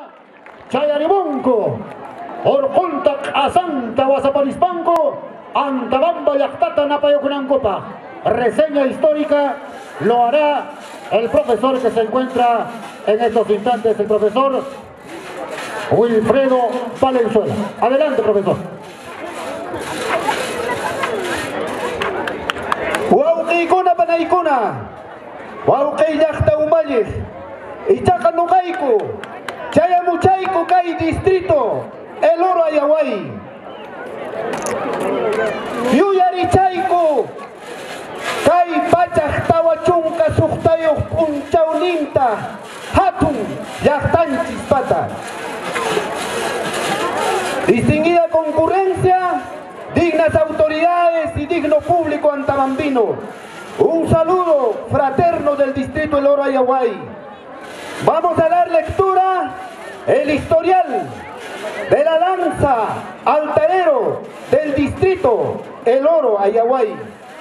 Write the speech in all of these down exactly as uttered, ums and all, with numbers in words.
Chayaribunco, Orcontac Asanta Guasapanispanco, Antabamba Yactata Napayokunancopa. Reseña histórica lo hará el profesor que se encuentra en estos instantes, el profesor Wilfredo Valenzuela. Adelante, profesor. Huauqaykuna panaykuna, Huauqay llaqta umalliq, Ichaqa nuqayku, chayamuchayku kay distrito, El Oro Ayaguay. Yuyarichayku, kay pachaq tawa chunka suqtayuq punchawninta, hatun llaqtanchis pata. Distinguida concurrencia, dignas autoridades y digno público antabambino, un saludo fraterno del distrito El Oro Ayaguay. Vamos a dar lectura el historial de la danza altarero del distrito El Oro Ayaguay.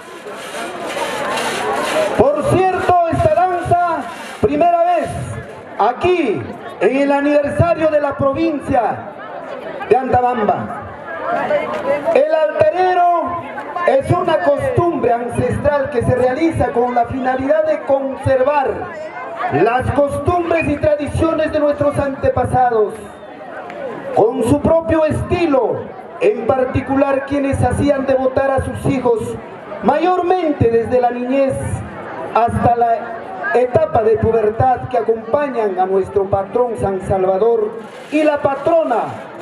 Por cierto, esta danza, primera vez aquí en el aniversario de la provincia de Antabamba. El altarero es una costumbre ancestral que se realiza con la finalidad de conservar las costumbres y tradiciones de nuestros antepasados, con su propio estilo, en particular quienes hacían devotar a sus hijos, mayormente desde la niñez hasta la etapa de pubertad, que acompañan a nuestro patrón San Salvador y la patrona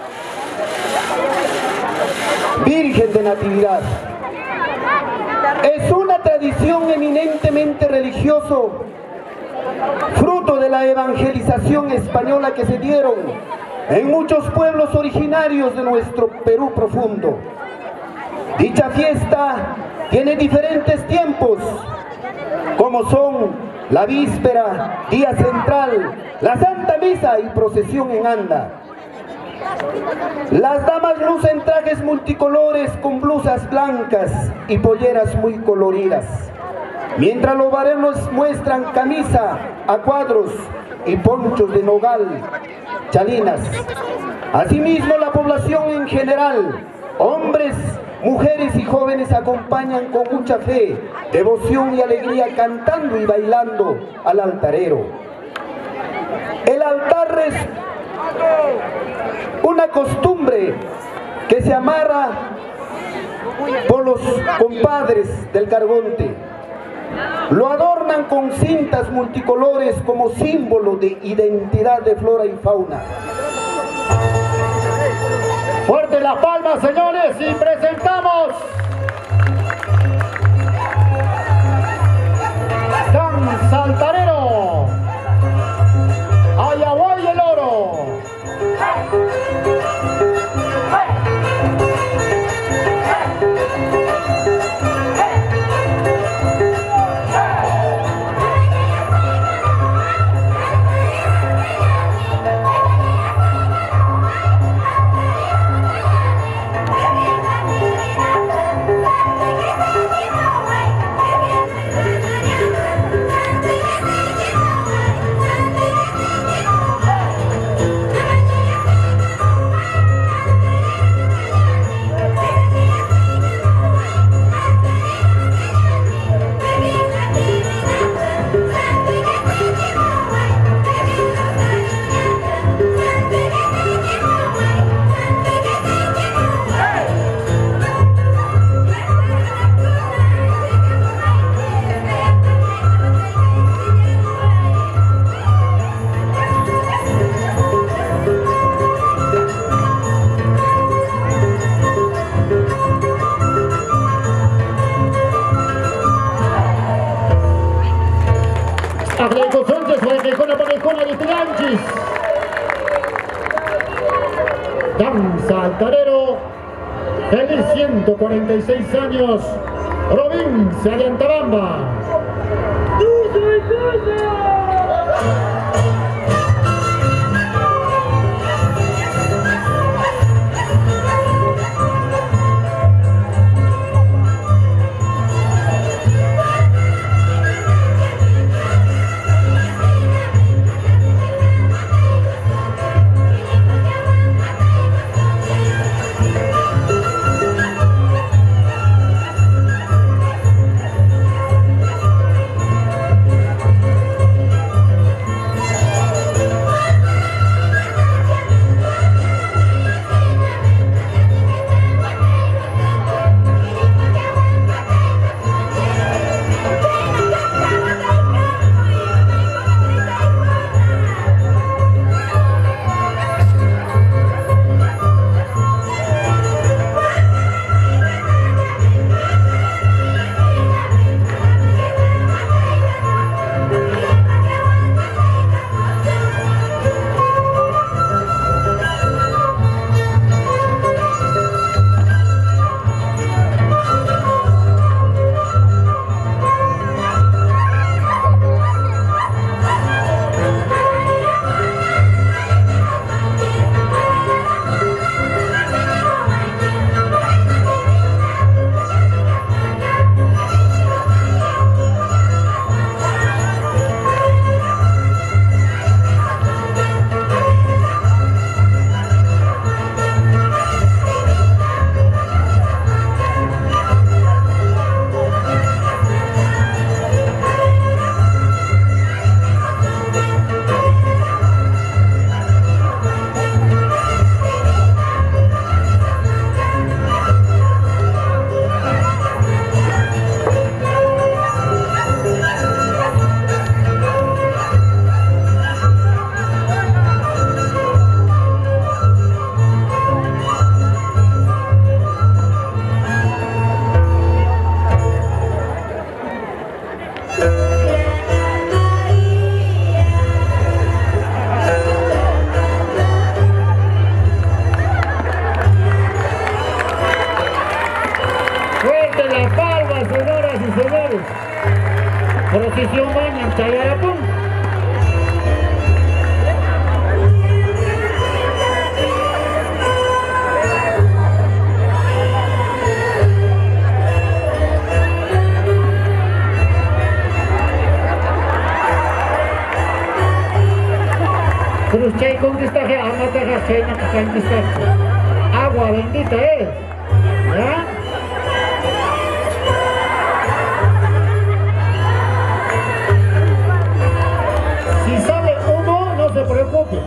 Virgen de Natividad. Es una tradición eminentemente religioso, fruto de la evangelización española que se dieron en muchos pueblos originarios de nuestro Perú profundo. Dicha fiesta tiene diferentes tiempos, como son la víspera, día central, la Santa Misa y procesión en anda. Las damas lucen trajes multicolores con blusas blancas y polleras muy coloridas, mientras los varones muestran camisa a cuadros y ponchos de nogal, chalinas. Asimismo, la población en general, hombres, mujeres y jóvenes, acompañan con mucha fe, devoción y alegría, cantando y bailando al altarero. El altar es una costumbre que se amarra por los compadres del Cargonte. Lo adornan con cintas multicolores como símbolo de identidad de flora y fauna. Fuerte las palmas, señores, y presentamos Danza Altarero, Ayaguay El Oro. Danza Altarero, feliz ciento cuarenta y seis años, provincia de Antabamba. chay conquistaje, amataje, chayna conquista. Agua bendita es. ¿Ya? Si sale humo, no se preocupe.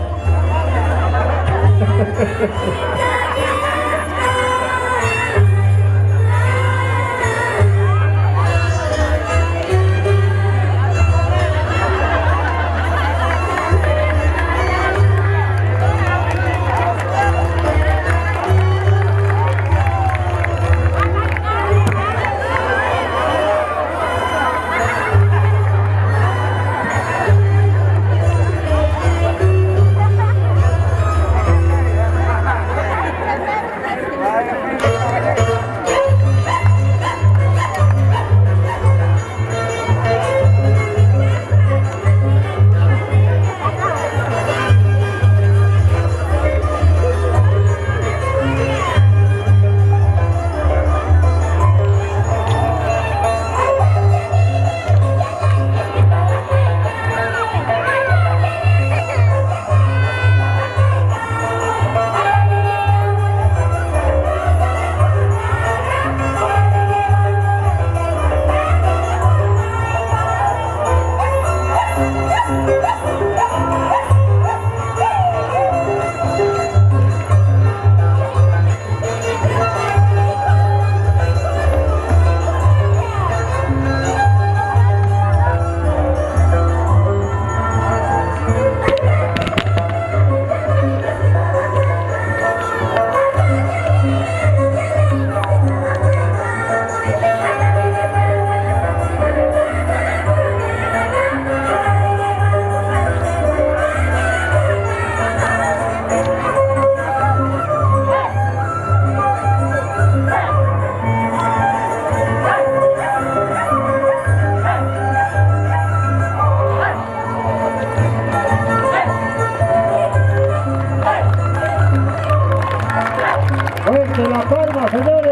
De la palma, señores.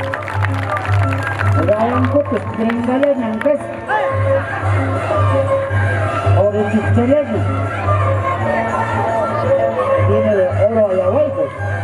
Vean cotes, gringale nancas. Ahora chicheleño. Viene de oro a la vuelta.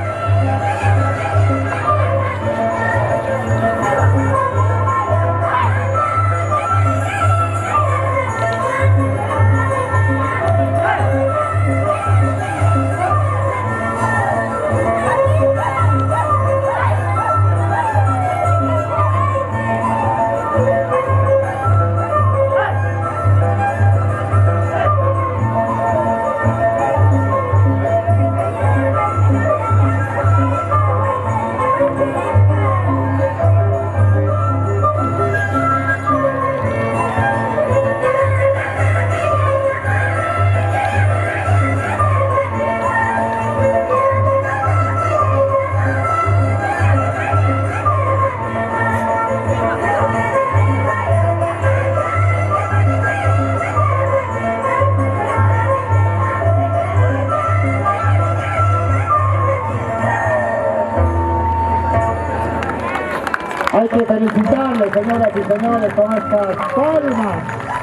Hay que felicitarles, señoras y señores, con estas palmas.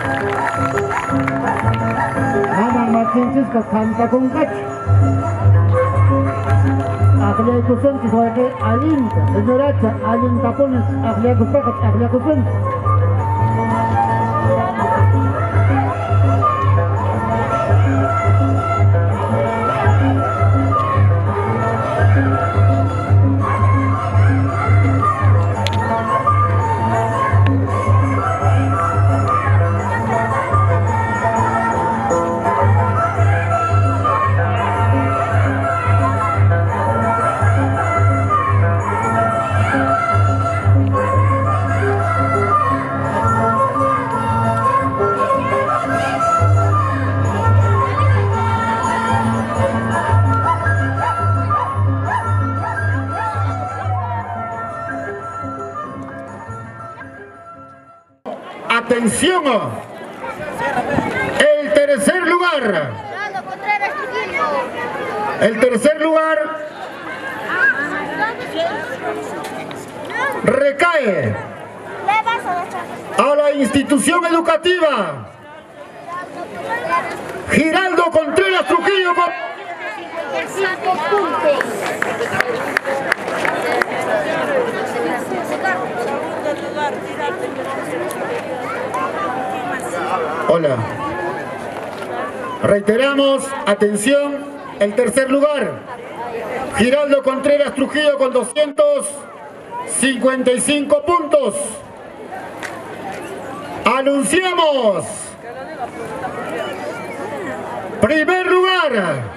Maman Martinchisco canta con cacho. Aglea Kusen, que fue que alinta, señoracha, alinta pones, aglea Kuspacas, aglea Kusen. Atención, el tercer lugar, el tercer lugar recae a la institución educativa Giraldo Contreras Trujillo. Hola. Reiteramos, atención, el tercer lugar. Giraldo Contreras Trujillo con doscientos cincuenta y cinco puntos. Anunciamos. Primer lugar.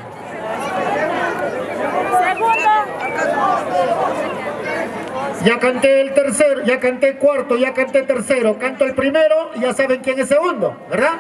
Ya canté el tercero, ya canté cuarto, ya canté tercero, canto el primero y ya saben quién es segundo, ¿verdad?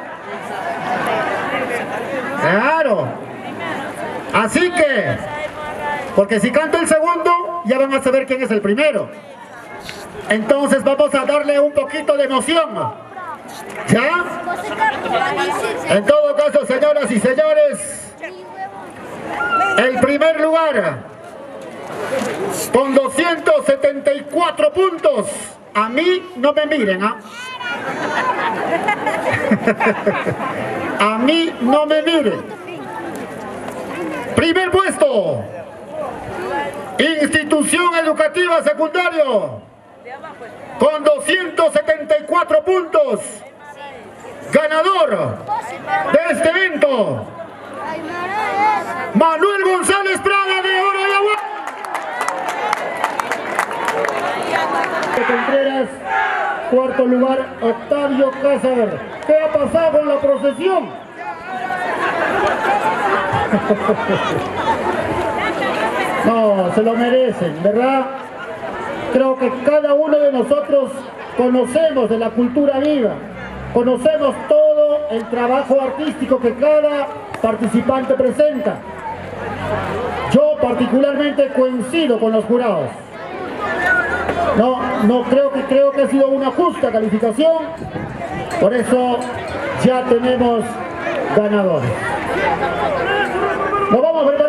Claro. Así que, porque si canto el segundo, ya van a saber quién es el primero. Entonces vamos a darle un poquito de emoción. ¿Ya? En todo caso, señoras y señores, el primer lugar con doscientos setenta y cuatro puntos. A mí no me miren, ¿ah? A mí no me miren. Primer puesto, Institución Educativa Secundario, con doscientos setenta y cuatro puntos. Ganador de este evento, Manuel González Prada de Oro y Agua. Contreras, cuarto lugar, Octavio Cáceres. ¿Qué ha pasado con la procesión? No, se lo merecen, ¿verdad? Creo que cada uno de nosotros conocemos de la cultura viva, conocemos todo el trabajo artístico que cada participante presenta. Yo particularmente coincido con los jurados. No, no creo que creo que ha sido una justa calificación, por eso ya tenemos ganadores. Nos vamos a ver.